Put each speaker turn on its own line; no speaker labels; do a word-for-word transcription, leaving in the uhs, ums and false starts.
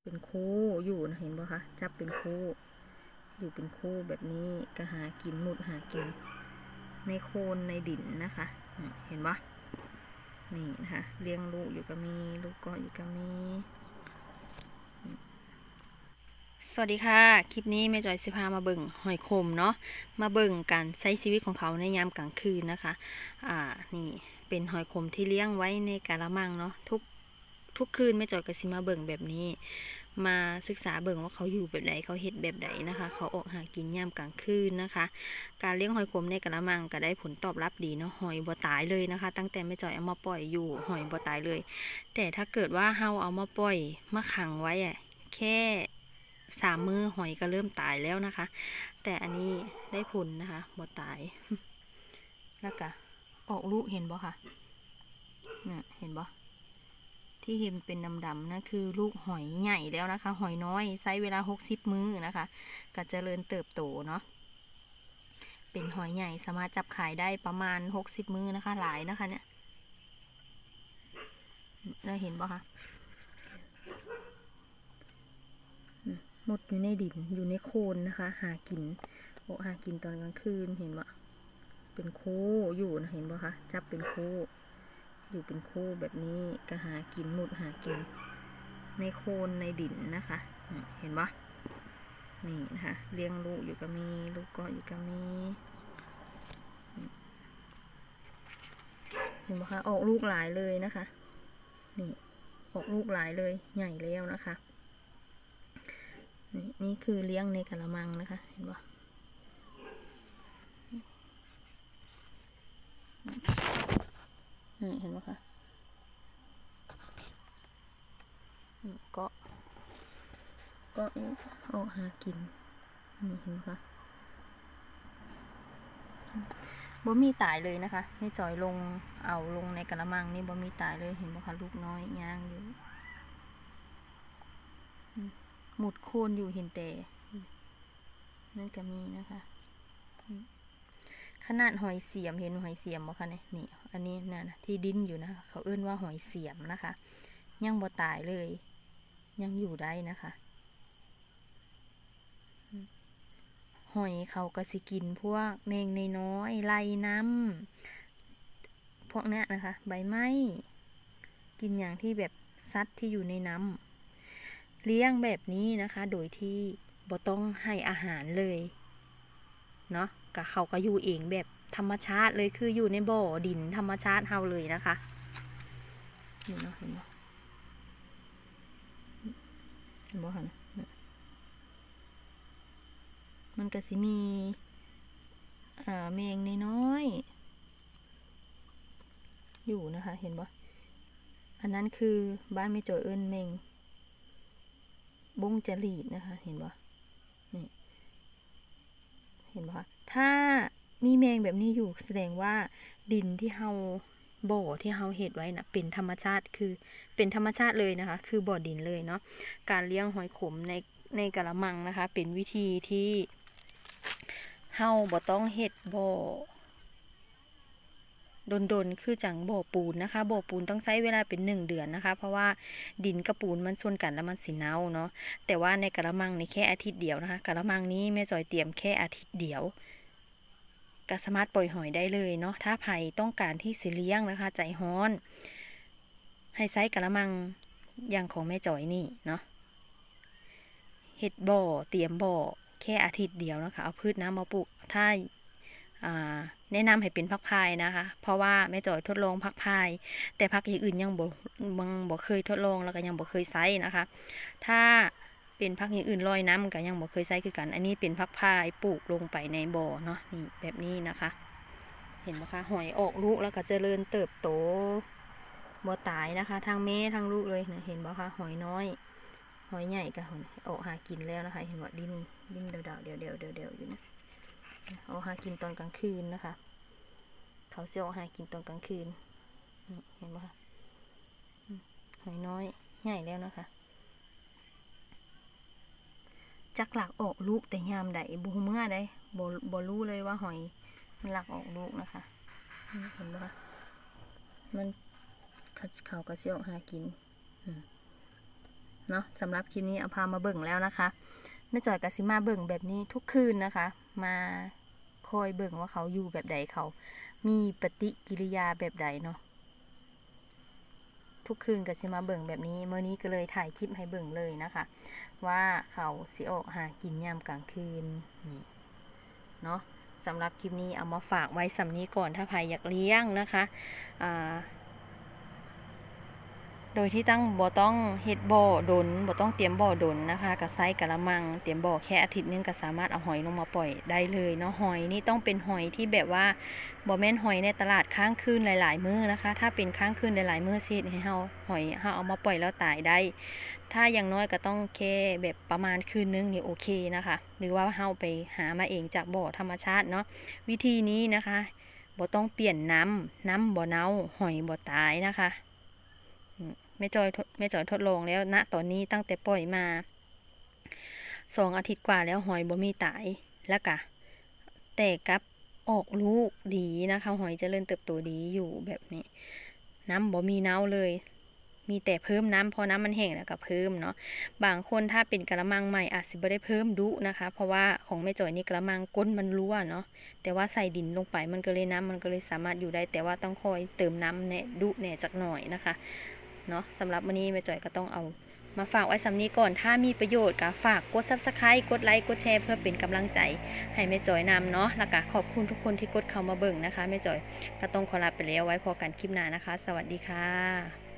เป็นคู่อยู่นะเห็นบ่คะจับเป็นคู่อยู่เป็นคู่แบบนี้ก็หากินมุดหากินในโคนในดินนะคะเห็นบ่นี่นะคะเลี้ยงลูกอยู่ก็มีลูกก็อยู่ก็มีสวัสดีค่ะคลิปนี้แม่จอยสิพามาเบิ่งหอยขมเนาะมาเบิ่งการใช้ชีวิตของเขาในยามกลางคืนนะคะอ่านี่เป็นหอยขมที่เลี้ยงไว้ในกะละมังเนาะทุกทุกคืนแม่จอยก็สิมาเบิ่งแบบนี้มาศึกษาเบิ่งว่าเขาอยู่แบบไหนเขาเฮ็ดแบบไหนนะคะเขาออกหากินยามกลางคืนนะคะการเลี้ยงหอยขมในกะละมังก็ได้ผลตอบรับดีเนาะหอยบ่ตายเลยนะคะตั้งแต่แม่จอยเอามาปล่อยอยู่หอยบ่ตายเลยแต่ถ้าเกิดว่าเฮาเอามาปล่อยมาขังไว้อะแค่สามมือหอยก็เริ่มตายแล้วนะคะแต่อันนี้ได้ผลนะคะบ่ตายแล้วก็ออกลูกเห็นบ่คะเนี่ยเห็นบ่ที่เห็นเป็นดำๆนะคือลูกหอยใหญ่แล้วนะคะหอยน้อยใช้เวลาหกสิบมื้อนะคะก็เจริญเติบโตเนาะเป็นหอยใหญ่สามารถจับขายได้ประมาณหกสิบมื้อนะคะหลายนะคะเนี่ยเราเห็นบ่คะหมดอยู่ในดินอยู่ในโคนนะคะหากินโอ้หากินตอนกลางคืนเห็นบ่เป็นคู่อยู่นะเห็นบ่คะจับเป็นคู่อยู่เป็นคู่แบบนี้ก็หากินมุดหากินในโคนในดินนะคะเห็นบ่นี่นะคะเลี้ยงลูกอยู่ก็มีลูกก็อยู่ก็มีเห็นบ่คะออกลูกหลายเลยนะคะนี่ออกลูกหลายเลยใหญ่แล้วนะคะนี่นี่คือเลี้ยงในกะละมังนะคะเห็นบ่นี่เห็นไหมคะก็ก็ออกหากินนี่เห็นไหมคะบ่มีตายเลยนะคะไม่จอยลงเอาลงในกระมังนี่บ่มีตายเลยเห็นไหมคะลูกน้อยย่างอยู่หมุดโคนอยู่เห็นแต่นั่นก็มีนะคะขนาดหอยเสียมเห็นหอยเสียมบ่คะเนี่ยนี่อันนี้นะที่ดิ้นอยู่นะเขาเอื้นว่าหอยเสียมนะคะยังบ่ตายเลยยังอยู่ได้นะคะหอยเขาก็สิกินพวกแมงในน้อยไล่น้ำพวกนี้นะคะใบไม้กินอย่างที่แบบซัดที่อยู่ในน้ำเลี้ยงแบบนี้นะคะโดยที่บ่ต้องให้อาหารเลยเนาะกับเขาก็อยู่เองแบบธรรมชาติเลยคืออยู่ในบ่อดินธรรมชาติเฮาเลยนะคะนี่เนาะเห็นบ่เห็นบ่คะมันก็สิมีอ่าแมงน้อยอยู่นะคะเห็นบ่อันนั้นคือบ้านไม่จอยเอิ้นแมงบงจรีดนะคะเห็นบ่นี่เห็นบ่คะถ้ามีแมงแบบนี้อยู่แสดงว่าดินที่เฮาบ่อที่เฮาเฮ็ดไว้นะเป็นธรรมชาติคือเป็นธรรมชาติเลยนะคะคือบ่อดินเลยเนาะการเลี้ยงหอยขมในในกะละมังนะคะเป็นวิธีที่เฮาบ่ต้องเฮ็ดบ่อดนๆคือจังบ่อปูนนะคะบ่อปูนต้องใช้เวลาเป็นหนึ่งเดือนนะคะเพราะว่าดินกับปูนมันส่วนกันแล้วมันสิเน่าเนาะแต่ว่าในกะละมังนี่แค่อาทิตย์เดียวนะคะกะละมังนี้แม่จอยเตรียมแค่อาทิตย์เดียวก็สามารถปล่อยหอยได้เลยเนาะถ้าใครต้องการที่สิเลี้ยงนะคะใจฮ้อนให้ใช้กะละมังอย่างของแม่จอยนี่เนาะเฮ็ดบ่อเตรียมบ่อแค่อาทิตย์เดียวนะคะเอาพืชน้ำมาปลูกถ้าแนะนำให้เป็นพักพายนะคะเพราะว่าแม่จอยทดลองพักพายแต่พักอย่างอื่นยังบ่ยังบ่เคยทดลองแล้วก็ยังบ่เคยใช้นะคะถ้าเป็นพักอย่างอื่นลอยน้ำก็ยังบ่เคยใช้คือกันอันนี้เป็นพักพายปลูกลงไปในบ่อเนาะนี่แบบนี้นะคะเห็นไหมคะหอยออกลูกแล้วก็เจริญเติบโตบ่ตายนะคะทั้งแม่ทั้งลูกเลยเนี่ยเห็นไหมคะหอยน้อยหอยใหญ่ก็ออกหากินแล้วนะคะเห็นว่าดิ้นดิ้นเดาๆเดี๋ยวเดี๋ยวเดี๋ยวเดี๋ยวอยู่นะเอาหากินตอนกลางคืนนะคะเขาเสียวหากินตอนกลางคืนเห็นไหมคะหอยน้อยใหญ่แล้วนะคะจักหลักออกลูกแต่ยามใดบูเมื่อได้บอบรู้เลยว่าหอยมันหลักออกลูกนะคะเห็นไหมคะมันเขาก็เสียวหากินเนาะสำหรับคลิปนี้เอาพามาเบิ่งแล้วนะคะแม่จอยกับซิมาเบิ่งแบบนี้ทุกคืนนะคะมาคอยเบิ่งว่าเขาอยู่แบบใดเขามีปฏิกิริยาแบบใดเนาะทุกคืนกับซิมาเบิ่งแบบนี้เมื่อนี้ก็เลยถ่ายคลิปให้เบิ่งเลยนะคะว่าเขาสิออกหากินยามกลางคืนเนาะสำหรับคลิปนี้เอามาฝากไว้สำนี้ก่อนถ้าใครอยากเลี้ยงนะคะอ่าโดยที่ตั้งบ่ต้องเฮ็ดบ่อดนบ่ต้องเตรียมบ่อดนนะคะกับไซส์กะละมังเตรียมบ่อแค่อาทิตย์นึงก็สามารถเอาหอยลงมาปล่อยได้เลยเนาะหอยนี่ต้องเป็นหอยที่แบบว่าบ่แม่นหอยในตลาดค้างคืนหลายๆมื้อนะคะถ้าเป็นค้างคืนหลายๆมื้อสิให้เฮาหอยเฮาเอามาปล่อยแล้วตายได้ถ้าอย่างน้อยก็ต้องแค่แบบประมาณคืนนึงนี่โอเคนะคะหรือว่าเฮาไปหามาเองจากบ่อธรรมชาติเนาะวิธีนี้นะคะบ่ต้องเปลี่ยนน้ำน้ำบ่เน่าหอยบ่ตายนะคะแม่จอยแม่จอยทดลองแล้วณตอนนี้ตั้งแต่ปล่อยมาสองอาทิตย์กว่าแล้วหอยบ่มีตายแล้วกะแต่กับออกลูกดีนะคะหอยเจริญเติบโตดีอยู่แบบนี้น้ำบ่มีเน่าเลยมีแต่เพิ่มน้ำพอน้ำมันแห้งแล้วก็เพิ่มเนาะบางคนถ้าเป็นกระมังใหม่อาจจะไม่ได้เพิ่มดุนะคะเพราะว่าของแม่จอยนี่กระมังก้นมันรั่วเนาะแต่ว่าใส่ดินลงไปมันก็เลยน้ำมันก็เลยสามารถอยู่ได้แต่ว่าต้องคอยเติมน้ำแน่ดุแน่จักหน่อยนะคะเนาะสำหรับวันนี้แม่จอยก็ต้องเอามาฝากไว้สำนี้ก่อนถ้ามีประโยชน์ก็ฝากกดซับสไครต์กดไลค์กดแชร์เพื่อเป็นกำลังใจให้แม่จอยนำเนาะแล้วก็ขอบคุณทุกคนที่กดเข้ามาเบิ่งนะคะแม่จอยก็ต้องขอลาไปแล้วไว้พอกันคลิปหน้านะคะสวัสดีค่ะ